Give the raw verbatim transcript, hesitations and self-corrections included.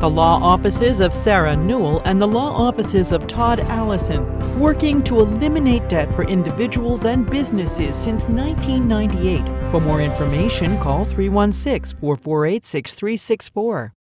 the law offices of Sarah Newell and the law offices of Todd, Allison, working to eliminate debt for individuals and businesses since nineteen ninety-eight. For more information, call three one six, four four eight, six three six four.